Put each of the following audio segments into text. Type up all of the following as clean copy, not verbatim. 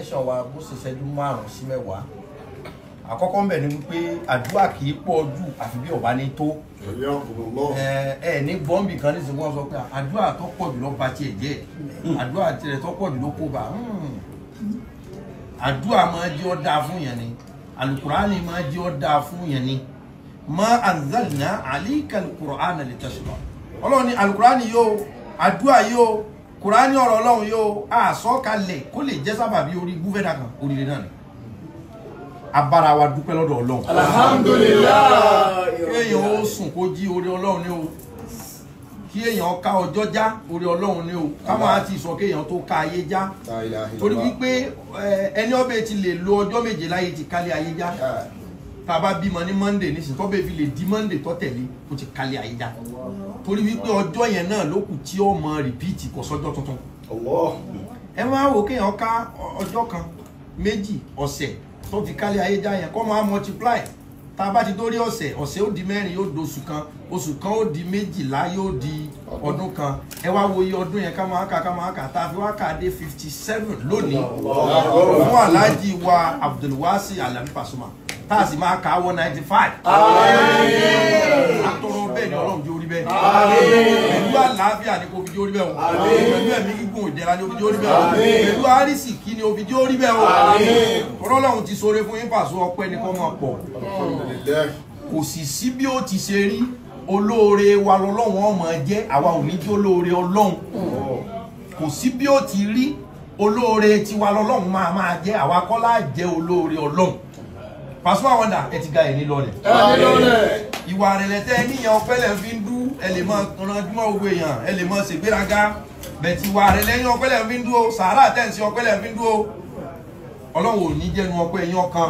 intervention wa bó ṣe ṣẹ́jú 5 sí 10 àkọ́kọ́ ń bẹ̀ ni wípé àdúrà kì í pọ̀ jù àfi bí ọba ní tó ní bọ́m̀bì kan nísìnyí wọ́n sọ pé àdúrà tó pọ̀ jù lọ bá tiẹ̀ jẹ́ àdúrà tirẹ̀ tó pọ̀ jù lọ kó bá àdúrà máa jẹ́ ọ́ dáa fún yẹn ni alukurani máa jẹ́ ọ́ dáa fún yẹn ni ma anzalna alayka alukurani litashqa ọlọ́run ni alukurani yóò àdúrà yóò kurani ọ̀rọ̀ ọlọ́run yóò àsọ̀kalẹ̀ kó lè jẹ́ sábàbí orí gúfẹ́dà kan oríire náà ni abára wa dúpẹ́ lọ́dọ̀ ọlọ́run alhamdulillah kéèyàn ó sùn kó jí orí ọlọ́run ní o kí èèyàn ká ọjọ́ já orí ọlọ́run ní o káwọn á ti sọ kéèyàn tó ká ayé já torí wípé ẹni ọbẹ̀ ti lè lo ọjọ́ 7 láyé ti kálé ayé já tá a bá bímọ ní Monday nísìnyí tọ́bẹ̀ fi lè di Monday tó tẹ̀lé ó ti kálé ayé já torí wípé ọjọ́ yẹn náà ló kù tí ó mọ rìpíìtì kò sọ́jọ́ tuntun ẹ máa wò kéèyàn ká ọjọ́ kan 2 ọ̀sẹ̀ tó fi kálé ayé já yẹn kọ́ máa multiply tá a bá ti dórí ọ̀sẹ̀ ó di 4 yóò doṣù kan oṣù kan ó di 12 yóò di ọdún kan ẹ wá wo iye ọdún yẹn ká máa kà tá a fi wá kà dé 57 lónìí fún Alhaji wa Abdulwasi Alami Pasuma tá a sì máa kà 195 àtọrọ bẹ́ẹ̀ ni Ọlọ́run jẹ́ orí bẹ́ẹ̀ pẹ̀lú àlàáfíà ni kò fi jẹ́ orí bẹ́ẹ̀ o pẹ̀lú ẹ̀mí gígùn ìdẹ̀ra ni ó fi jẹ́ orí bẹ́ẹ̀ o pẹ̀lú àrísìkí ni ó fi jẹ́ orí bẹ́ẹ̀ o Ọlọ́run ti ṣoore fún yín Paso ọpẹ́ ni kó máa pọ̀ kò sì sí bí ó ti ṣe rí olóore wa lọ́lọ́run ọmọ jẹ́ àwa ò ní jẹ́ olóore Ọlọ́run kò sí bí ó ti rí olóore tiwa lọ́lọ́run máa jẹ́ àwa kọ́ la jẹ́ olóore Ọlọ́run Paso Wonder ẹ ti ga ẹ̀ ní lọ́lẹ̀ ìwà rẹ̀lẹ̀ tẹ́ níyàn ọpẹ́lẹ̀ fi ń dú ẹ lè máa ranjúmọ́ gbogbo èèyàn ẹ lè máa ṣègbéraga bẹ̀tì ìwà rẹ̀lẹ̀ yín ọpẹ́lẹ̀ fi ń dú o sàárà tẹ̀sí ọpẹ́lẹ̀ fi ń dú o Ọlọ́run ò ní jẹ́nu ọpẹ́ yín ọkàn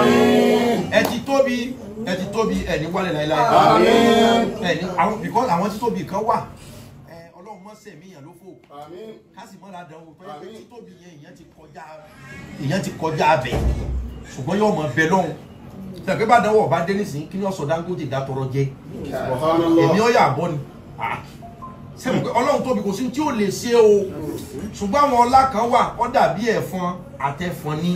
ẹ ti tóbi ẹ ní wálẹ̀ láíláí because àwọn tí tóbi kan wà Ọlọ́run mọ́ sẹ̀mí yàn ló fò ká sì mọ́ra dánwò pé tí tóbi yẹn ìyẹn ti kọjá abẹ ṣùgbọ́n yóò mọ̀ bẹ lọ́hùn tẹ̀pẹ́ bá dánwò ọba dé nísìnyí kí ni ọ̀sọ̀ Dangote dátọrọ jẹ èmi ọ̀yà àbọ̀ ni sẹ́mi pé Ọlọ́run tóbi kò sí tí ó lè ṣe o ṣùgbọ́n àwọn ọlá kan wà ó dàbí ẹ̀fọn àtẹ̀fọn ní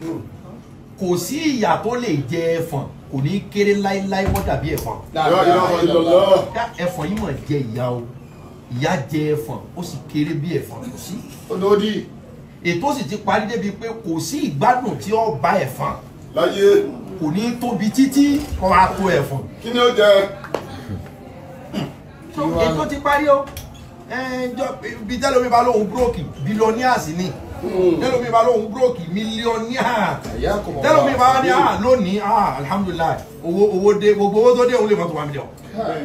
kò sí ìyà tó lè jẹ ẹ̀fọn kò ní kéré láíláí ó dàbí ẹ̀fọn ẹ̀fọn yìí mọ̀ jẹ ìyà o ìyà jẹ ẹ̀fọn ó sì kéré bí ẹ̀fọn kò sí ètò sì ti parí débi pé kò sí ìgbádùn tí ó bá ẹ̀fọn láyé kò ní tóbi títí kó wá tó ẹ̀fọn kí ni ó jẹ ètò ti parí o bí tẹ́lómi bá lóhun búrókì bílíọ̀níàsì ni tẹ́lómi bá lóhun búrókì mílíọ̀níà tẹ́lómi bá ní lónìí alhamdulilayi owó dé gbogbo owó tó dé òun lè mọ́tò 1 million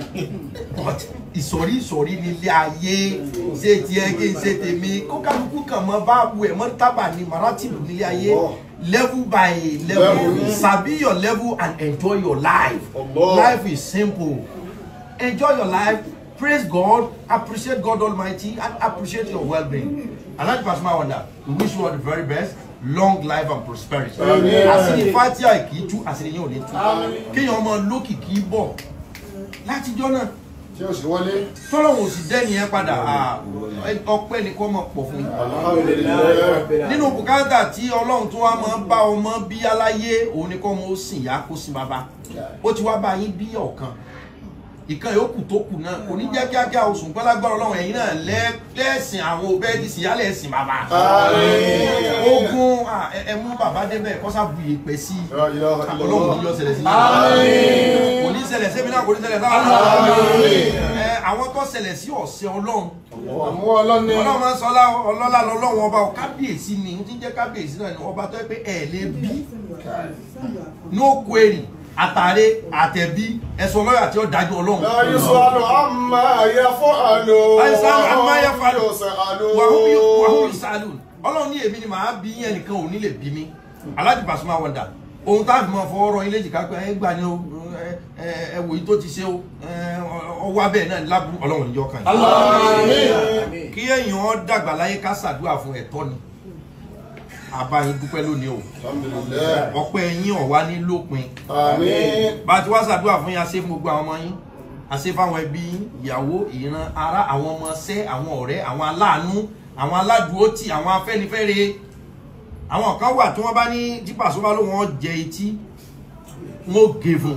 ìsọ̀rí nílé ayé ṣe tiẹ̀ kí n ṣe tèmi kó kálukú kàn mọ́ bá bu ẹ̀ mọ́ tábà ní maratibu nílé ayé level by level sabi your level and enjoy your life life is simple enjoy your life. Praise God, appreciate God Almighty, and appreciate your well-being. Alhaji Pasuma Wonder, we wish you all the very best, long life and prosperity. Àṣírí Fatiha kì í tú, àṣírí yín ò ní tú. Kéèyàn ọmọ lókìkí bọ̀ láti jọ́ náà. tí ó sì wọlé. Tọ́lọ́hun ò sì dẹ́ni yẹn padà ọpẹ́ ni kó mọ̀ pọ̀ fún yín. Nínú bùkátà tí Ọlọ́run tó wá máa ń bá ọmọ bí aláyé òun ni kó mọ̀ ó sìn yá kó sin bàbá. Ó ti wá bá yín bí ọ̀kan. Ìkan yòókù tó kù náà kò ní jẹ́ kíákíá oṣù pẹ́lágbára Ọlọ́run ẹ̀yin náà lẹ́ẹ̀sìn àwọn òbẹ́ ti sì yálẹ̀ ẹ̀sìn bàbá. Ogun ẹ mú bàbá débẹ̀ kọ́sà bu ìpè sí Ọlọ́run ní yọ ṣẹlẹ̀ sí kò ní ṣẹlẹ̀ sẹ́mi náà kò ní ṣẹlẹ̀ sáà àwọn tó ṣẹlẹ̀ sí ọ̀sẹ̀ Ọlọ́run Ọlọ́run máa ń sọ ọlọ́lá lọ́lọ́run ọba kábíyèsí ni ó ti jẹ́ kábíyèsí náà ni ọba tó yẹ pé ẹ̀ lè bí no query àtàrẹ àtẹ̀bí ẹ̀sùn ọlọ́yà tí ó dájú Ọlọ́run. Ayíṣàlù àmà ayẹ́fọ́ àlò. Ayíṣàlù àmà ayẹ́fọ́ àlò. Wàhùn ìṣàlù. Ọlọ́run ní èmi ni màá bí yẹn nìkan ò ní lè bí mi. Alhaji Pasuma Wonder. Ohun tá a fi máa fọwọ́ rọ ilé ìjìká pé ẹ gbà ní o ẹ wò yí tó ti ṣe o ọwọ́ abẹ́ náà lábúrú Ọlọ́run níjọ́ kan. Kí èèyàn dàgbà láyé ká ṣàdúrà fún ẹ̀tọ́ ni. Àbáyín dúpẹ́ lónìí o ọpẹ́ yín ọ̀wá ní lópin bá ti wá ṣàdúrà fún yín àṣẹ fún gbogbo àwọn ọmọ yín àṣẹ fáwọn ẹbí ìyàwó ìran ará àwọn ọmọ ṣẹ́ àwọn ọ̀rẹ́ àwọn aláàánú àwọn aládùúrótì àwọn afẹ́nifẹ́re àwọn kan wà tí wọ́n bá ní tí Paso bá ló wọ́n jẹ etí wọ́n gé fún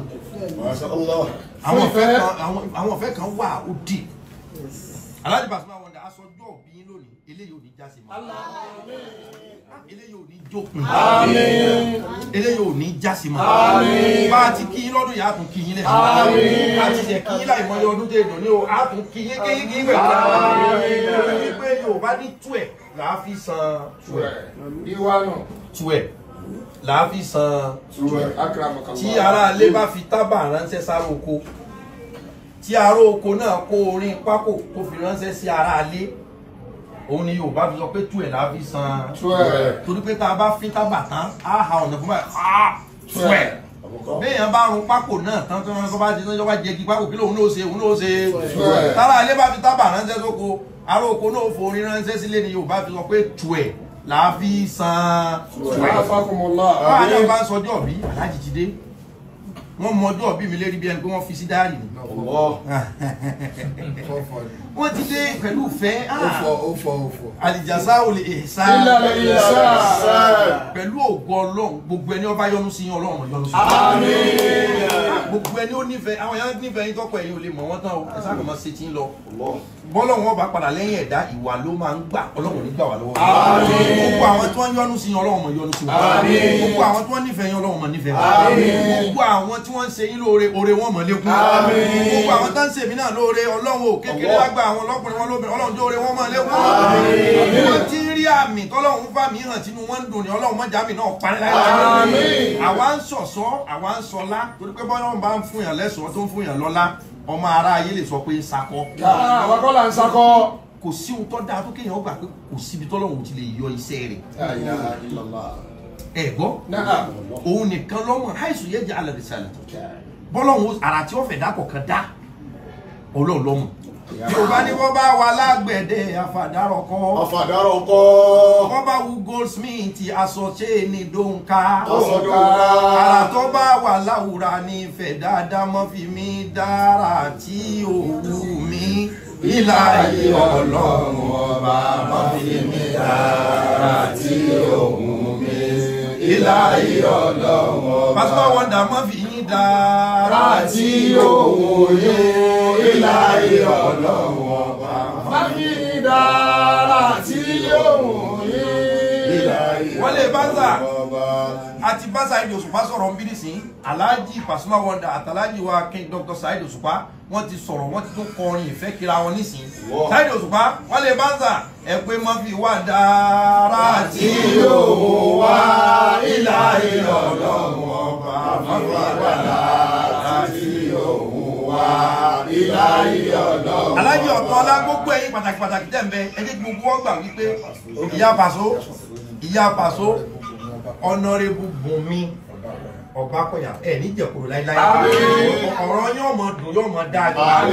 àwọn ọ̀fẹ́ kan wà ó dì Alhaji Pasuma Wonder aṣọjọ́ òbí yín lónìí eléyìí ò ní já sí mọ́ eléyìí ò ní jókun eléyìí ò ní já sí mọ́ bá a ti kí yín lọ́dún yìí á tún kí yín lẹ̀ a ti jẹ́ kí yín láì mọ́ ọdún tó èdò ní o á tún kí yín kéyín pẹ̀lú wípé Yorùbá ní tuẹ̀ làá fi san tuẹ̀ làá fi san tí aráalé bá fi tábà ránṣẹ́ sáré oko tí ará oko náà kó orin pákó tó fi ránṣẹ́ sí aráalé òun ni Yorùbá fi sọ pé tuẹ̀ làá fi san torí pé tá a bá fi tábà tán á ha ọ̀nà fún báyìí tuẹ̀ béèyàn bá run pákó náà tán tó wọn bá ti tán yọba jẹgi pákó kí lóun ló ṣe òun ló ṣe táráalé bá fi tábà ránṣẹ́ sóko ará oko náà fò orin ránṣẹ́ sílé ni Yorùbá fi sọ pé tuẹ̀ làá fi san báwa náà bá ń sọjọ́ bí Aláàjì ti dé wọ́n mọ ọjọ́ bí mi lérí bí ẹni pé wọ́n fi sí dáàrí ni wọ́n ti dé pẹ̀lú ìfẹ́ àlìjàsá ò lè sá pẹ̀lú ògo Ọlọ́run gbogbo ẹni ó bá yọ́nú sí yín Ọlọ́run yọ́nú sí gbogbo ẹni ó nífẹ̀ẹ́ àwọn èèyàn nífẹ̀ẹ́ yín tọ́pọ̀ ẹ̀yin ò lè mọ̀ wọ́n tán o ẹ sáà kò mọ̀ ṣe tí ń lọ bọ́lọ́run ọba padà lẹ́yìn ẹ̀dá ìwà ló máa ń gbà Ọlọ́run nígbà wà lọ́wọ́ gbogbo àwọn tí wọ́n yọ́nú sí yín Ọlọ́run mọ̀ yọ́nú sí wọn gbogbo àwọn tí wọ́n nífẹ̀ẹ́ yín Ọlọ́run mọ̀ nífẹ̀ẹ́ wọn gbogbo àwọn tí wọ́n ń ṣe yín lóore oore wọn mọ̀ lékún gbogbo àwọn tó ń ṣe mí náà lóore Ọlọ́run ò kékeré lágbà àwọn ọlọ́kùnrin wọn lóbìnrin Ọlọ́run jó oore wọn mọ̀ lékún wọ́n ti rí àmì tọ́lọ́run fà mí hàn tínú wọn ń dùn ní Ọlọ́run mọ̀jà mi náà parí láyé àwa ń ṣọ̀ṣọ́ àwa ń ṣọlá torí pé bọ́lọ́run bá ń fún yàn lẹ́sọ̀ọ́ tó ń fún yàn lọ́lá ọmọ ara ayé lè sọ pé ń sakọ. àwọn kọ́ là ń sakọ. kò sí ohun tó dáa tó kéèyàn gbà pé kò síbi tọ́lọ́run ti lè yọ iṣẹ́ rẹ̀. ẹ gbọ́ òun nìkan lọ́wọ́ àìsùn yẹn jẹ́ alẹ́ ìsàlẹ̀ bọ́lọ́run ara tí wọ́n fẹ́ dákọ̀ kan dá Ọlọ́run lọ́mọ. Yorùbá ní wọ́n bá wà lágbẹ̀dẹ àfàdárọ̀kọ́. Wọ́n bá wu goldsmith aṣọṣe ní dòǹkà. Àrà tó bá wà láwùrà ní ìfẹ́ dáadáa mọ́ fi mí dára tí ó wù mí. Ìlàyé Ọlọ́run ọba mọ́ fi mí dára tí ó wù mí. Ìlàyé Ọlọ́run ọba. Pasuma Wonder mọ́ fi yín dára tí ó wù mí. Ìlàyé Ọlọ́run ọba mọ́ fi yín dára tí ó wù mí. Wọ́n lè báńsà àti bá Saheed Òṣùpá sọ̀rọ̀ ń bí nísìn Alhaji Pasuma Wonder àtàlájì wa King Dr. Saheed Òṣùpá wọ́n ti sọ̀rọ̀ wọ́n ti tún kọrin ìfẹ́ kíra wọn nísìn Saheed Òṣùpá wọ́n lè báńsà ẹ pé mọ́ fi wá dára tí ó wá. Ìlàyé Ọlọ́run ọba mọ́ fi wá dára tí ó wá. Ìlàyé Ọlọ́run. Alhaji ọ̀tọ̀ ọlá gbogbo ẹ̀yin pàtàkì tẹ̀ ń bẹ ẹ jẹ́ gbogbo wọn gbà wípé ìyá Paso Honorable Bùnmi Ọbákọ̀yà ẹ ní jẹ̀kúrò láíláí ọ̀rọ̀ yóò mọ dùn yóò mọ dáa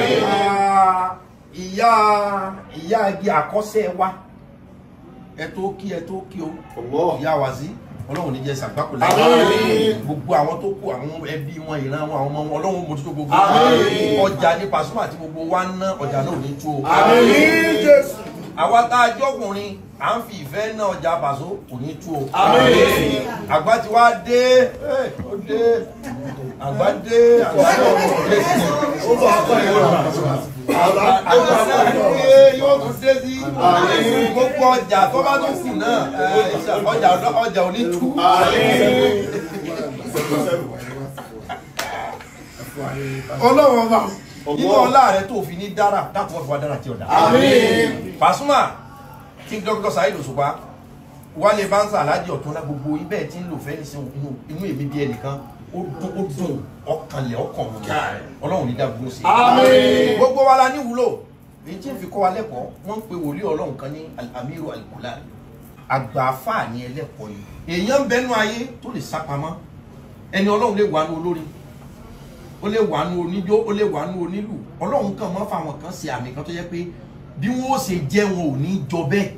ìyá igi àkọ́sẹ́ wa ẹ tó kí o ìyá wa sí Ọlọ́run ní jẹ́ sàgbákò láíláí gbogbo àwọn tó kù àwọn ẹbí wọn ìran wọn àwọn ọmọ wọn Ọlọ́run mójútó gbogbo ọjà ní Pasuma àti gbogbo wa ná ọjà náà ní tú o àwa tá a jọkùnrin à ń fi ìfẹ́ náà ọjà Paso kò ní tú o. àgbà tí wàá dé ó dé àgbà dé àgbà ó bọ̀ ọkọ ìwé àgbà náà dé yóò tún dé sí gbogbo ọjà tó bá tún kù náà ọjà ò ní tú. Ọlọ́run ọba nínú ọlá rẹ tó fi ní dára dákun ọ̀fọ̀ dára tí ọ̀dà. Pasuma King Dr. Saheed Òṣùpá Wálé Bánsà Alhaji Ọ̀túnlá gbogbo ibẹ̀ tí ń lò fẹ́ nísìn inú èmi bí ẹnìkan ó dùn ọkànlẹ̀ ọkàn wọn Ọlọ́run ní dábúrò sí i. Gbogbo wa la ní wúlò èyí tí ń fi kọ́ wa lẹ́kọ̀ọ́ wọ́n ń pe wòlíì Ọlọ́run kan ní Amiru Al-Kulal àgbàfà ní ẹlẹ́kọ̀ọ́ yìí èèyàn ń bẹnu ayé tó lè sápamọ́ ẹni Ọlọ́run lè wà ní olórí ó lè wà nú oníjó ó lè wà nú onílù Ọlọ́run kan mọ́ fáwọn kan ṣe àmì kan tó yẹ pé bí wọ́n ó ṣe jẹ́ wọn ò ní jọ bẹ́ẹ̀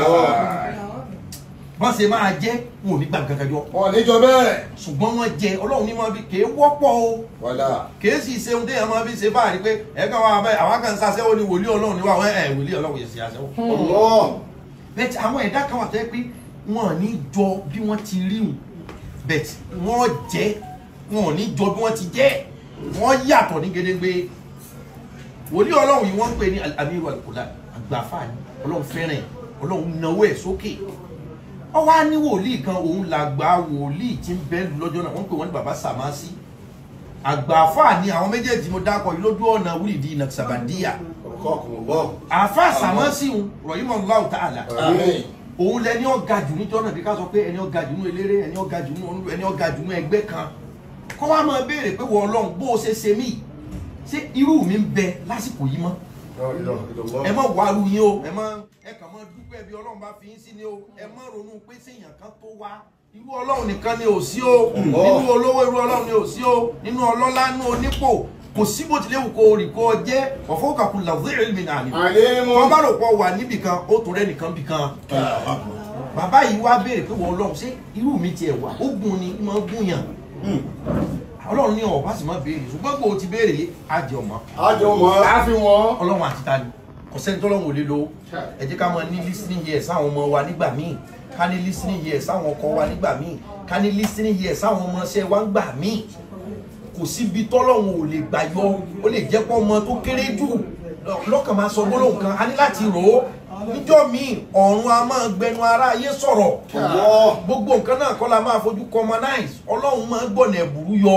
wọ́n ṣe máa jẹ́ wọn ò ní gbà kankan jọ. wọn ò ní jọ bẹ́ẹ̀. ṣùgbọ́n wọ́n jẹ Ọlọ́run ní wọn bí kèé wọ́pọ̀ o kèé sì ṣe ohun téèyàn máa fi ṣe báyìí pé ẹ̀ka wa bẹ́ẹ̀ àwọn kan ṣaṣẹ́wó ni wòlíì Ọlọ́run ni wà wọ́n wòlíì Ọlọ́run yẹn ṣe aṣẹ́wó. bẹ́ẹ̀ tí àwọn ẹ̀dá kan wà tó yẹ pé wọn ní jọ bí wọ́n ti rí wọn bẹ́ẹ̀ wọ́n jẹ́ wọn ní jọ bí wọ́n ti jẹ́ wọ́n yàtọ̀ ní gédégbé wòlíì ọlọ́run yìí wọ́n ń pè ní Amirul Qur'an àgbàfà ni ọlọ́run fẹ́ràn ọlọ́run náwó ẹ̀ sókè ọ wá ní wòlíì kan òun làgbà wòlíì tí ń bẹ́ẹ̀ lọ́jọ́ náà wọ́n ń pè wọ́n ní bàbá Sàmásì àgbàfà ni àwọn méjèèjì mo dákọ̀ yìí lójú ọ̀nà wúlìdí Nàkṣàbàndíyà àfà Sàmásì rahimahullahu ta'ala òun lẹni ọ̀gá jù níjọ́ náà bí ká sọ pé ẹni ọ̀gá jù nínú eléré ẹni ọ̀gá jù nínú ẹgbẹ́ kan kọ́ wá máa béèrè pé wọ́n ọlọ́run bó o ṣe mí ṣé irú mi ń bẹ lásìkò yìí mọ́ ẹ má wàrú yín o ẹ kàn máa dúpẹ́ bí ọlọ́run bá fi yín sí ni o ẹ má ronú pé séèyàn kan tó wá irú ọlọ́run nìkan ni ò sí o nínú olówó irú ọlọ́run ni ò sí o nínú ọlọ́lá nínú onípò kò sí bó tilẹ̀ wù kó rì kó jẹ́ ọ̀fọ́ kàkùn làwùjọ ìlmi náà ni wọ́n bá rò pọ̀ wà níbìkan ó tó rẹ́ nìkan bìkan bàbá yìí wá béèrè pé wọ́n ọlọ́run ṣé irú mi tiẹ̀ wà ó gùn ni máa gùn yàn ọlọ́run ní ọ̀bá sì máa béèrè ṣùgbọ́n kò ti béèrè àjọmọ́ àfi wọn ọlọ́run àti ta ni kò sẹ́ni tọ́lọ́run ò lè lo ẹ jẹ́ ká máa ní listening years sáwọn ọmọ wa nígbà míì ká ní listening years sáwọn ọkọ wa nígbà míì ká ní listening years sáwọn ọmọ ṣẹ́ wa nígbà míì kò síbi tọ́lọ́run ò lè gbà yọ ó lè jẹ́ pọ́ ọmọ tó kéré jù lọ́kàn máa sọ gbólóhùn kan a ní láti rò ó níjọ́ míì ọ̀run a máa gbẹnu ara ayé sọ̀rọ̀ gbogbo nǹkan náà kọ́ la máa fojú commonize ọlọ́run máa gbọ̀nà ẹ̀bùrú yọ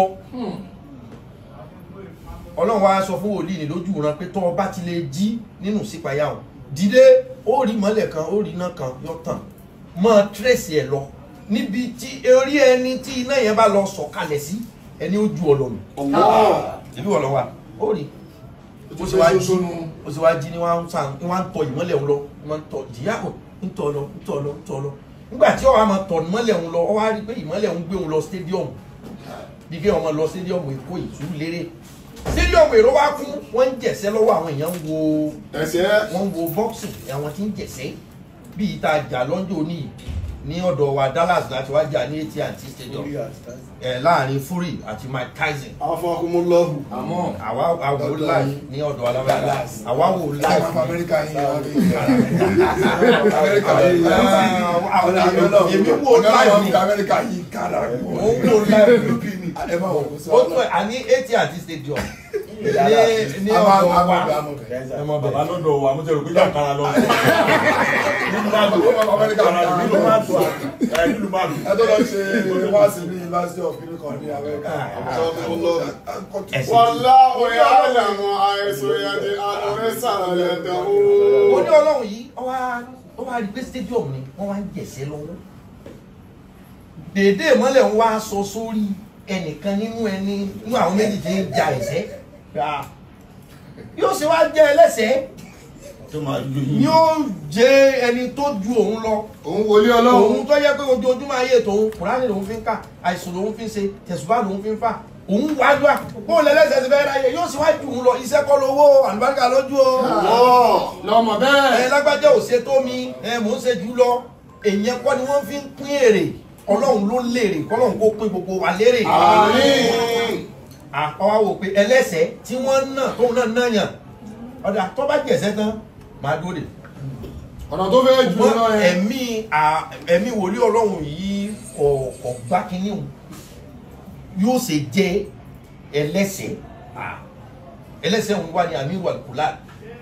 ọlọ́run wa sọ fún wòlíì ní lójú ran pé tọ́ ọba ti lè jí nínú sípayá o dìde ó rí mọ́lẹ̀ kan ó rí iná kan yọ tàn mọ́ tírèsì ẹ̀ lọ níbi tí orí ẹni tí iná yẹn bá lọ sọ̀kalẹ̀ sí ẹni ó ju ọlọ́run ìbí wọ̀ lọ́wọ́ ó rí ó sì wá jí ní wọ́n ń tọ ìmọ́lẹ̀ ń lọ wọ́n ń tọ ìyàwó ń tọ lọ nígbà tí ọ̀hún àmọ́ tọ̀ ìmọ́lẹ̀ ń lọ ọ wá rí pé ìmọ́lẹ̀ ń gbé òun lọ stadium bí kí ọmọ lọ stadium Èkó Ìsúlérè stadium èrò wá kún wọ́n ń jẹ̀sẹ́ lọ́wọ́ àwọn èèyàn wọ́n ń wo boxing àwọn tí ń jẹ̀sẹ́ bí ìta jà lọ́njọ́ ní ọ̀dọ̀ wa Dallas láti wá jà ní AT&T stadium láàrin Fury àti Mike Tyson. afọkùnmọ́lọ́hù àmọ́ àwa wò live ní ọ̀dọ̀ alábàárà àwa wò live. Amẹ́ríkà yìí èmi wò live ní Amẹ́ríkà yìí kára ó wò live ó tún àní AT&T stadium ní ọ̀dọ̀ wa bàbá lọ́dọ̀ wa mo tẹ̀rù pé jàǹkàrà lọ. ẹ tó lọ ṣe wáàsí ní University of Unicorn ní Amẹ́ríkà. wọ́lá òye àlàmọ́ àìsàn ìyàdí àlọ́rẹ́ sàrẹ̀ tẹ̀wọ́. ó ní ọlọ́run yìí ó wá rí pé stadium ni wọ́n wá ń jẹ̀sẹ̀ lọ́wọ́ dèédé ìmọ́lẹ̀ ń wá sọ sórí ẹnìkan nínú àwọn méjì tí ń ja ẹ̀sẹ̀ yóò ṣe wá jẹ́ ẹlẹ́sẹ̀ yóò jẹ́ ẹni tó ju òun lọ òun wòlé ọlọ́run òun tó yẹ pé ojoojúmọ́ ayé tòun Kùránì lòun fi ń kà àìsùn lòun fi ń ṣe tẹ̀sùbá lòun fi ń fà òun wájú à bóun lẹ́lẹ́sẹ̀ ti fẹ́ ráyè yóò sì wá ju òun lọ iṣẹ́ kọ́ lówó àlùbáríkà lójú o lọ́mọ bẹ́ẹ̀ lágbájá ò ṣe tó mi mò ń ṣe jù lọ èèyàn kọ́ ni wọ́n fi ń pín èrè ọlọ́run ló lérè kọ́lọ́run kó pín gbogbo wa lérè àwa wò pé ẹlẹ́sẹ̀ tí wọ́n ná tóun náà náyàn ọ̀dà tó bá jẹ̀sẹ̀ tán máa dúró dè ọ̀nà tó fẹ́ jù lọ ẹ̀ ẹ̀mí wòlíì ọlọ́run yìí kọ̀ gbá kínní òun yóò ṣe jẹ́ ẹlẹ́sẹ̀ òun wá ní Amirul Qur'an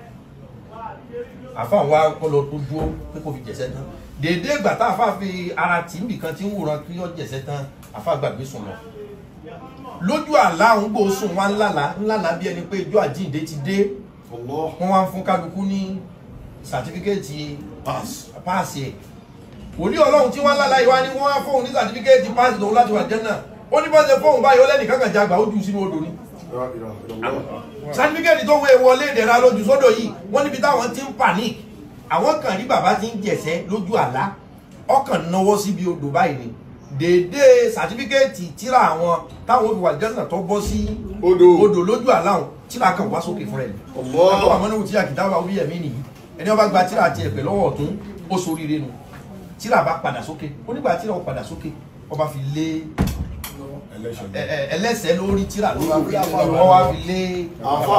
àfáà wa kọ́ lọ tó dúró pé kò fi jẹ̀sẹ̀ tán dèédé ìgbà tá àfáà fi ara tì ń bì kan tí ń wòran kí yọ jẹ̀sẹ̀ tán àfáà gbàgbé sùn lọ lójú àlá òun gbò sùn wá ńlá bí ẹni pé ijó àjíǹde ti dé wọ́n wá ń fún kálukú ní sàtífíkẹ́ẹ̀tì páàsì ẹ̀ òní ọlọ́run tí wọ́n lálá ìwá ni wọ́n wá fóun ní sàtífíkẹ́ẹ̀tì páàsì lòun láti wà Jánnà ó ní bá ṣe fóun báyìí ó lẹ́nì kankan jagbà ó jù sínú odò ni sàtífíkẹ́ẹ̀tì tó wé wọlé ìdẹ̀ra lójú sódò yìí wọ́n níbi táwọn ti ń panic àwọn kan rí bàbá ti ń jẹ̀sẹ̀ lójú àlá ọkàn náwó síbi odò báyìí ni dédé sàtífíkẹ́ẹ̀tì tíra àwọn táwọn olùwà Jánnà tó bọ́ sí odò lójú àlá wọn tíra kan wá sókè fún ẹ̀ ọ̀pọ̀ àmọ́ níwò tí àkìdáwà orí ẹ̀mí nìyí ẹni ọba gba tíra àti ẹ̀pẹ̀ lọ́wọ́ ọ̀tún ó soríire nù tíra bá padà sókè onígbà tíra ó padà sókè ọba fi lé ẹlẹ́sẹ̀ lórí tíra lórí ọwọ́ fi lé